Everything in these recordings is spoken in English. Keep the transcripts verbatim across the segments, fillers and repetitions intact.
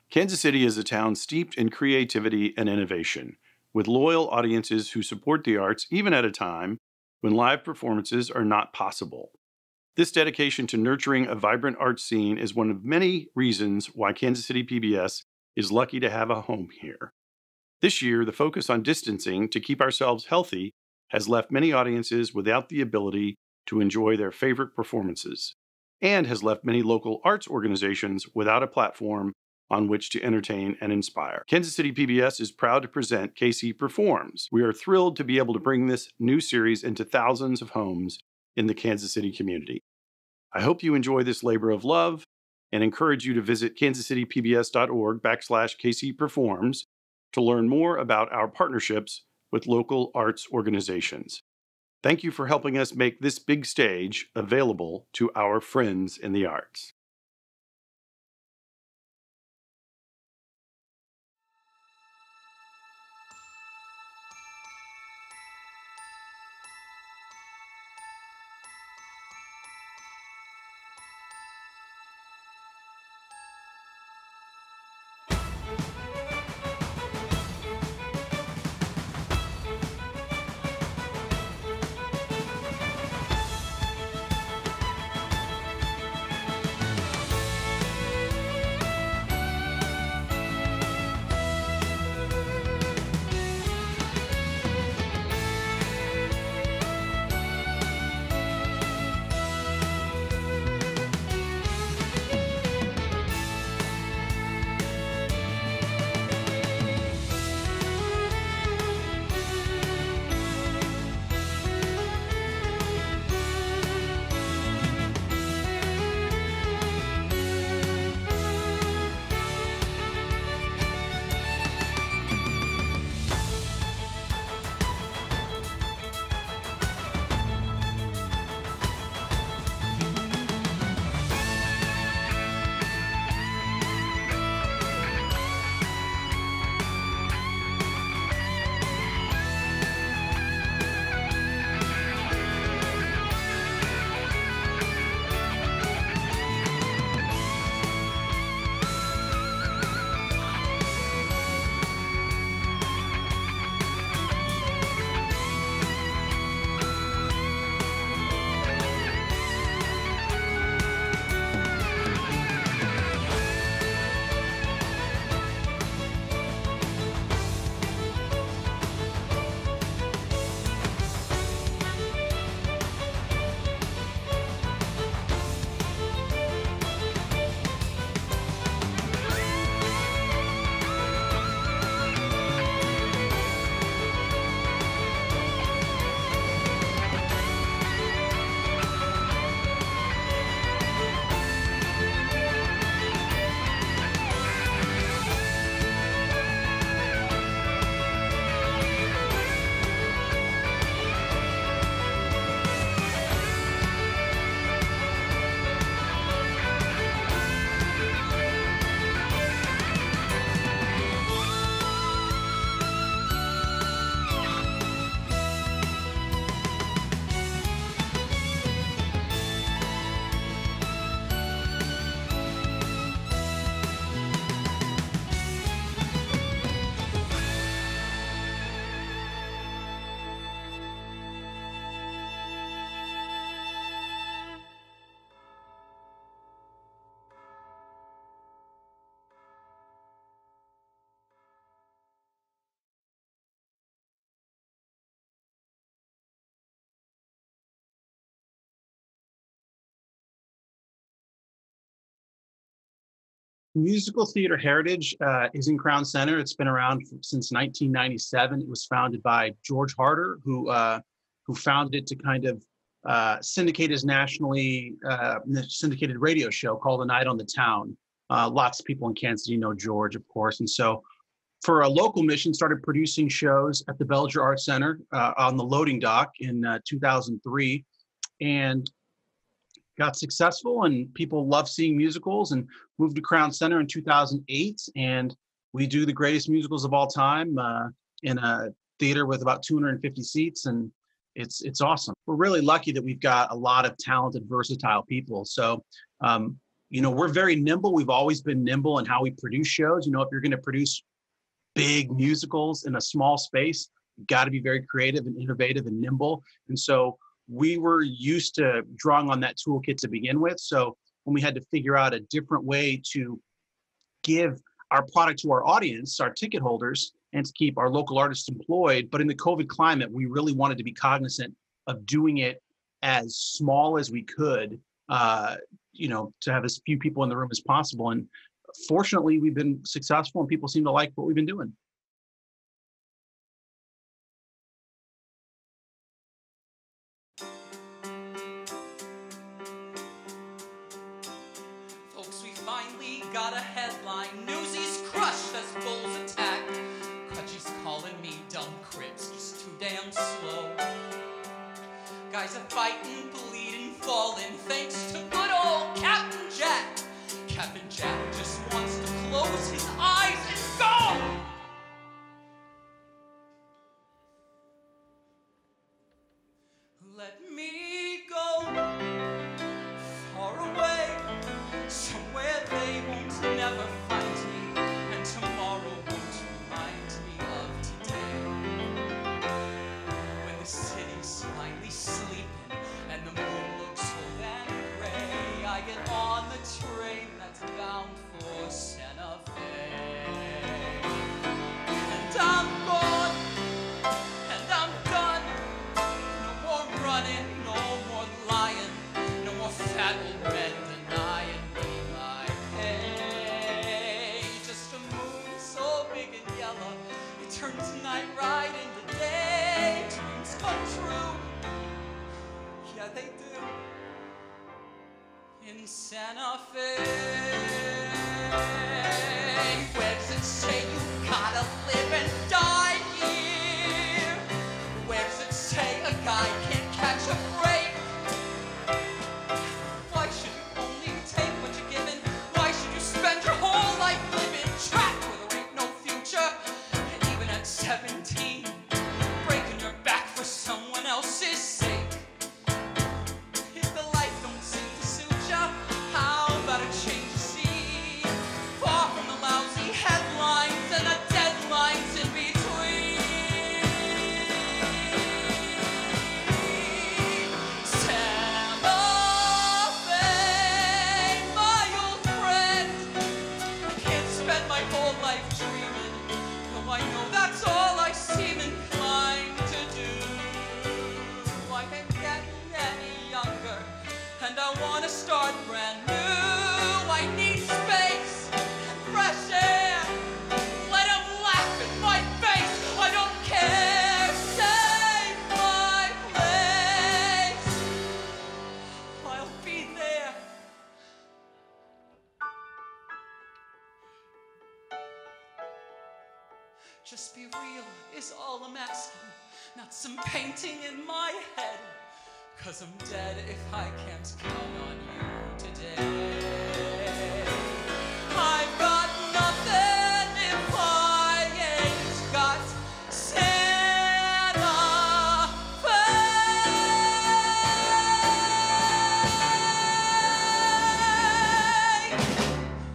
Kansas City is a town steeped in creativity and innovation, with loyal audiences who support the arts even at a time when live performances are not possible. This dedication to nurturing a vibrant arts scene is one of many reasons why Kansas City P B S is lucky to have a home here. This year, the focus on distancing to keep ourselves healthy has left many audiences without the ability to enjoy their favorite performances, and has left many local arts organizations without a platform on which to entertain and inspire. Kansas City P B S is proud to present K C Performs. We are thrilled to be able to bring this new series into thousands of homes in the Kansas City community. I hope you enjoy this labor of love and encourage you to visit kansascitypbs.org backslash KC Performs to learn more about our partnerships with local arts organizations. Thank you for helping us make this big stage available to our friends in the arts. Musical theater heritage uh, is in Crown Center. It's been around since nineteen ninety-seven. It was founded by George Harder, who uh, who founded it to kind of uh, syndicate his nationally uh, syndicated radio show called A Night on the Town. Uh, lots of people in Kansas City know George, of course, and so for a local mission, started producing shows at the Belger Arts Center uh, on the loading dock in uh, two thousand three, and got successful, and people love seeing musicals, and moved to Crown Center in two thousand eight. And we do the greatest musicals of all time uh, in a theater with about two hundred fifty seats. And it's it's awesome. We're really lucky that we've got a lot of talented, versatile people. So um, you know, we're very nimble. We've always been nimble in how we produce shows. You know, if you're going to produce big musicals in a small space, you've got to be very creative and innovative and nimble. And so we were used to drawing on that toolkit to begin with. So when we had to figure out a different way to give our product to our audience, our ticket holders, and to keep our local artists employed, but in the COVID climate, we really wanted to be cognizant of doing it as small as we could, uh, you know, to have as few people in the room as possible. And fortunately, we've been successful and people seem to like what we've been doing. Folks, we finally got a headline. Newsies crushed as bulls attack. Crutchy's calling me dumb cribs, just too damn slow. Guys are fighting, bleeding, falling, thanks to good old Captain Jack. Captain Jack just wants to close his eyes and go! Let me go far away, somewhere they won't never find me, and tomorrow won't remind me of today. When the city's finally sleeping and the moon looks full and gray, I get on the train that's bound for Santa Fe. And I'm gone, and I'm done. No more running, no more lying, no more fat old men denying me my pay. Just a moon so big and yellow, it turns night right into day. Dreams come true, yeah they do, in Santa Fe. Where does it say you gotta live and die here? Where does it say a guy can't catch a break? Why should you only take what you're given? Why should you spend your whole life living trapped where there ain't no future? And even at seventeen, breaking your back for someone else's sake. If the life don't seem to suit ya, how about a change of scene? Far from the lousy headlines and the deadlines in between. Santa Fe, my old friend, I can't spend my whole life dreaming, though I know that's all I seem inclined to do. I ain't getting any younger, and I want to start brand new. I need space and fresh air. Let 'em laugh in my face. I don't care. Save my place. I'll be there. Just be real is all I'm asking, not some painting in my head. Cause I'm dead if I can't count on you today. I've got nothing if I ain't got Santa Fe.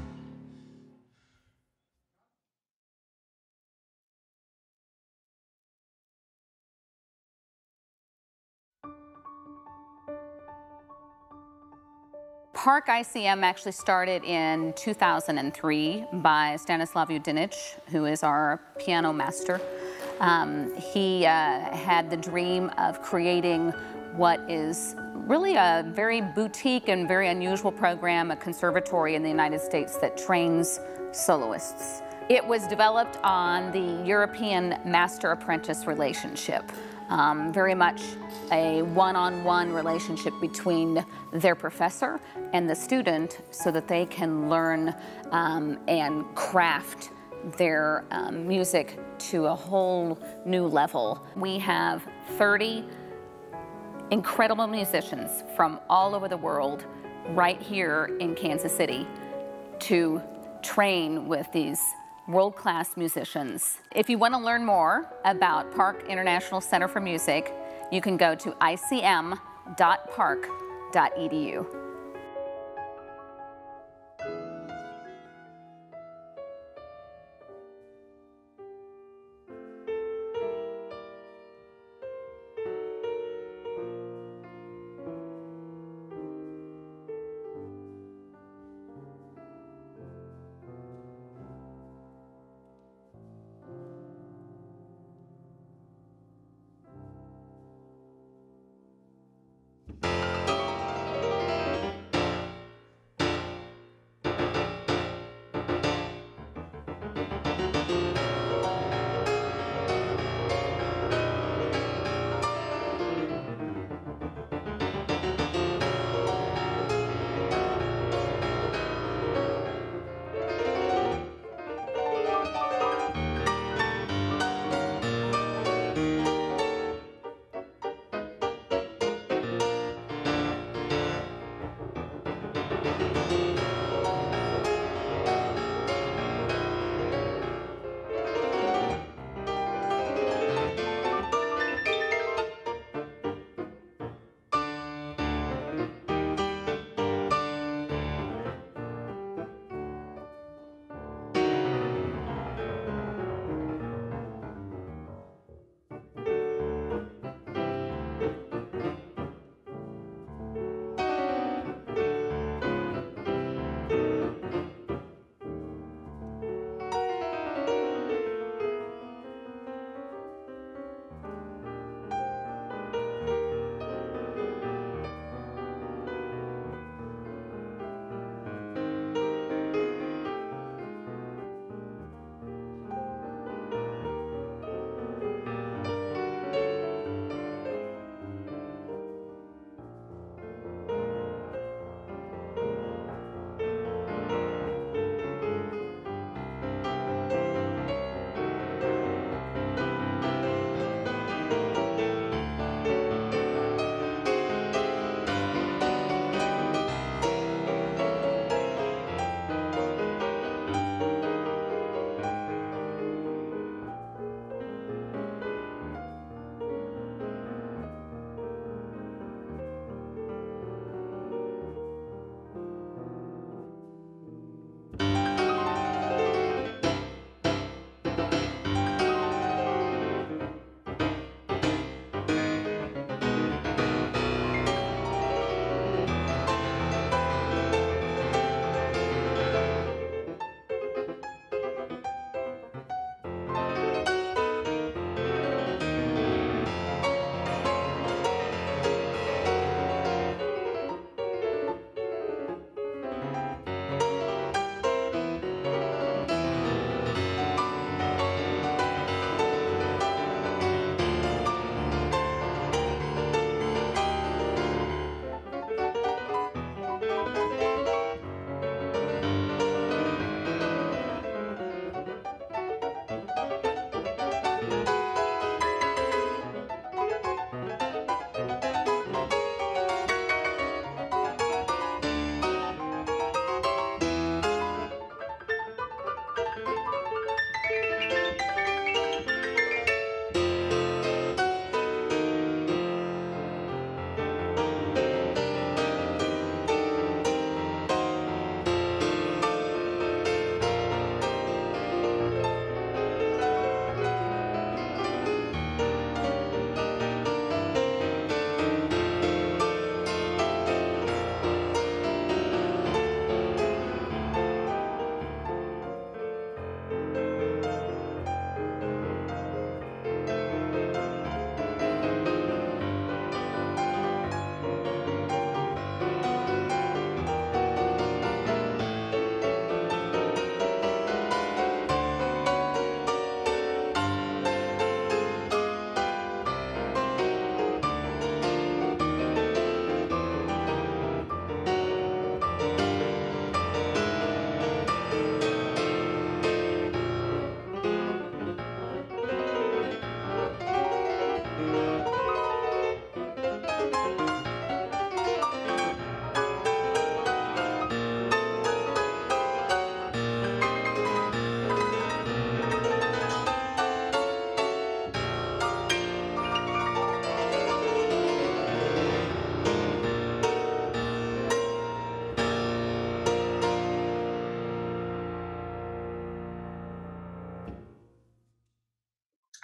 Park I C M actually started in two thousand three by Stanislav Yudinich, who is our piano master. Um, he uh, had the dream of creating what is really a very boutique and very unusual program, a conservatory in the United States that trains soloists. It was developed on the European master-apprentice relationship. Um, very much a one-on-one relationship between their professor and the student so that they can learn um, and craft their um, music to a whole new level. We have thirty incredible musicians from all over the world right here in Kansas City to train with these world-class musicians. If you want to learn more about Park International Center for Music, you can go to I C M dot park dot E D U.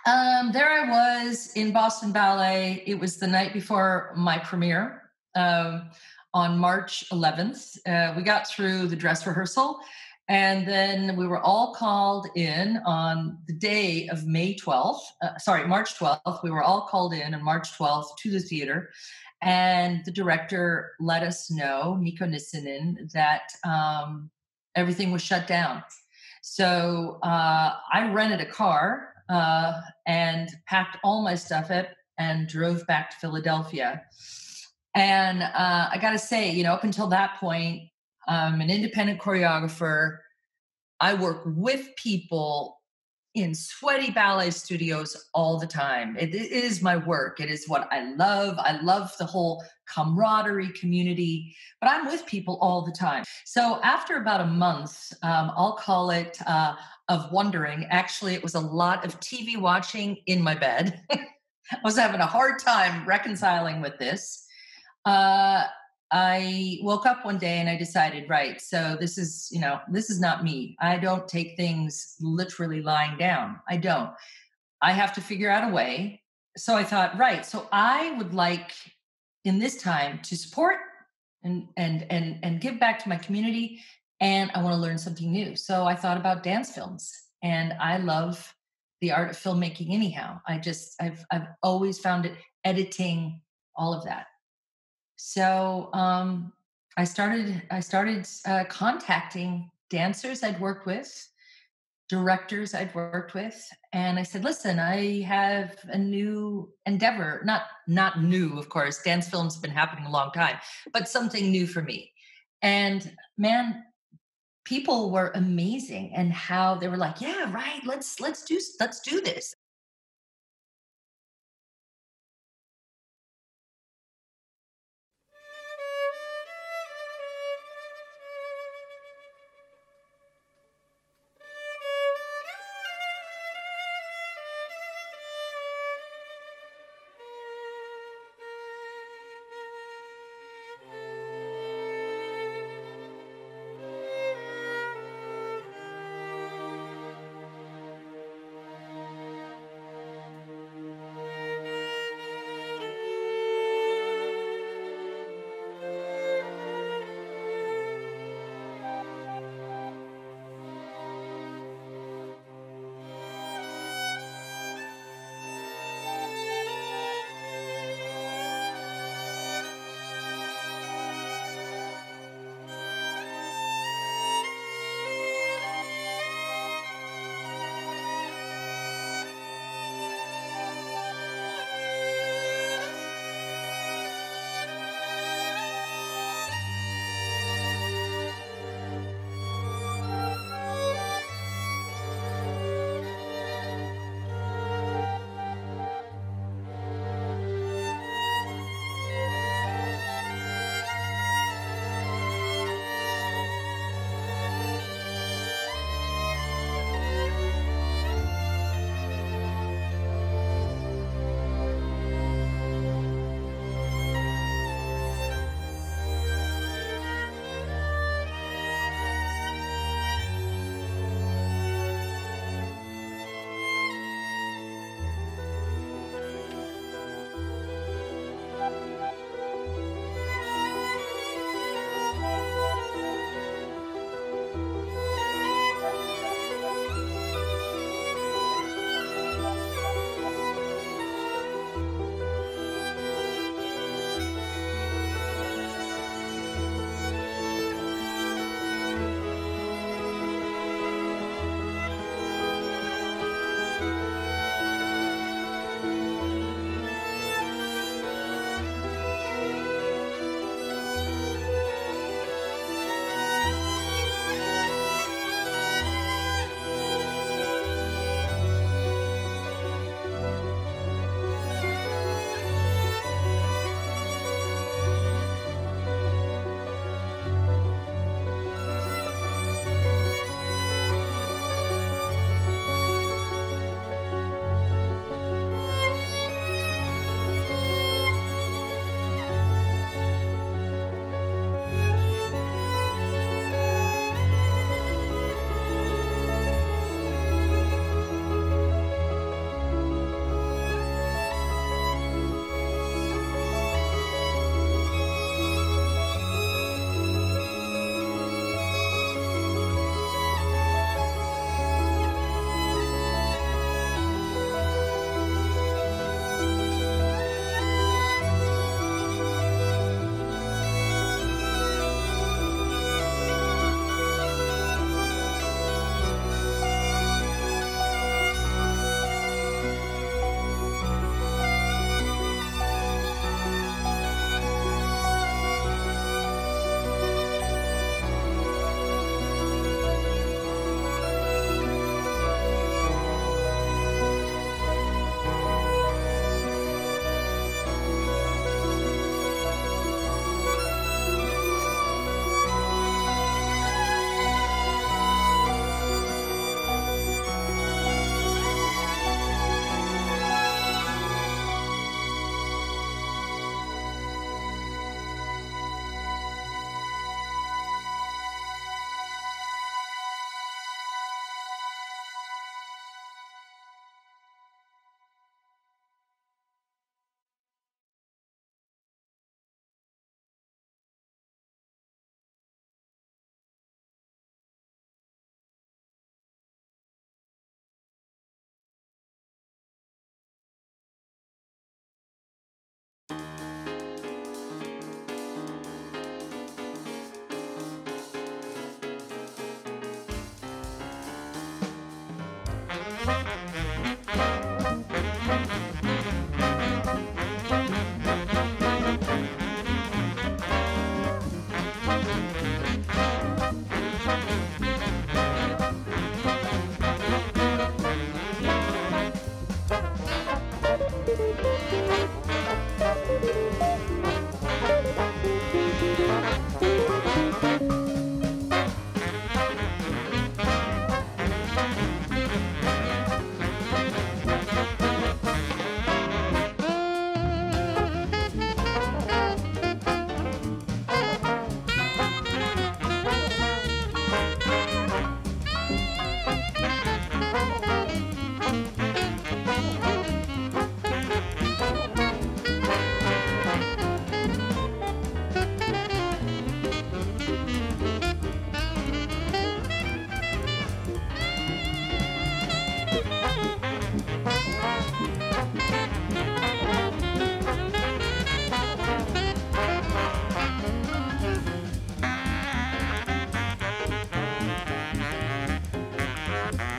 Um, there I was in Boston Ballet. It was the night before my premiere um, on March eleventh. Uh, we got through the dress rehearsal, and then we were all called in on the day of May twelfth. Uh, sorry, March twelfth. We were all called in on March twelfth to the theater, and the director let us know, Mikko Nissinen, that um, everything was shut down. So uh, I rented a car uh, and packed all my stuff up and drove back to Philadelphia. And uh, I got to say, you know, up until that point, I'm an independent choreographer. I work with people in sweaty ballet studios all the time. It, it is my work. It is what I love. I love the whole camaraderie community, but I'm with people all the time. So after about a month, um, I'll call it uh, of wondering. Actually, it was a lot of T V watching in my bed. I was having a hard time reconciling with this. Uh, I woke up one day and I decided, right, so this is, you know, this is not me. I don't take things literally lying down. I don't. I have to figure out a way. So I thought, right, so I would like in this time to support and and and and give back to my community, and I want to learn something new. So I thought about dance films, and I love the art of filmmaking anyhow. I just I've I've always found it, editing, all of that. So um, I started I started uh, contacting dancers I'd worked with, directors I'd worked with, and I said, "Listen, I have a new endeavor. Not not new, of course. Dance films have been happening a long time, but something new for me." And man, people were amazing, and how they were like, "Yeah, right. Let's let's do let's do this."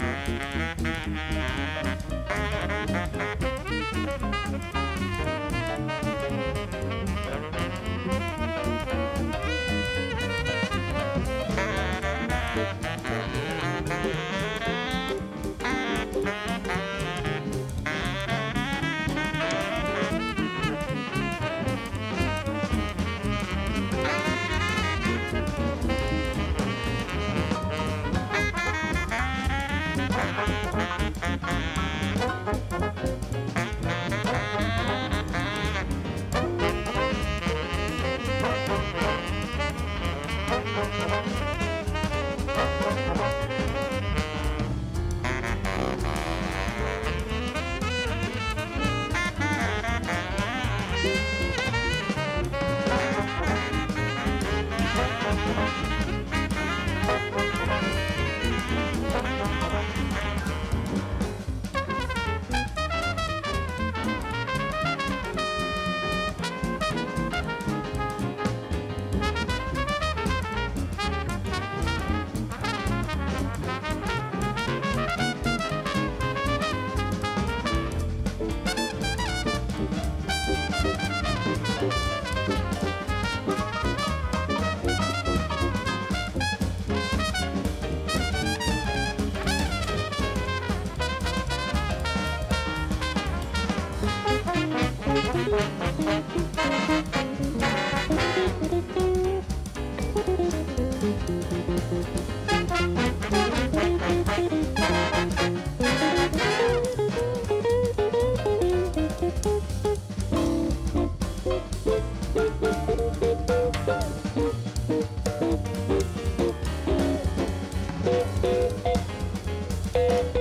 Thank you.